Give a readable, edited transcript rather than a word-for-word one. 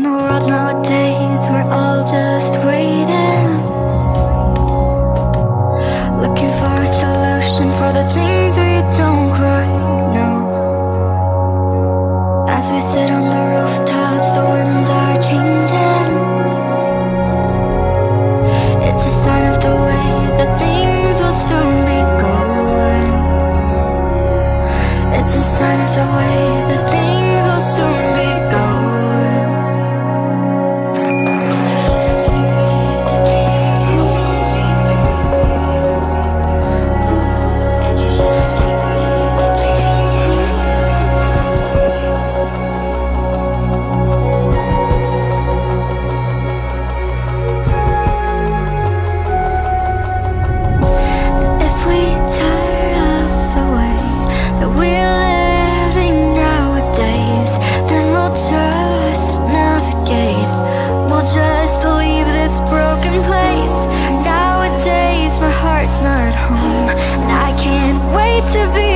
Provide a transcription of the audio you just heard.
the world nowadays, we're all just waiting, looking for a solution for the things we don't quite know. As we sit on the rooftops, the winds are changing. It's a sign of the way that things will soon be going. It's a sign of the way that things will soon be going. Not home, and I can't wait to be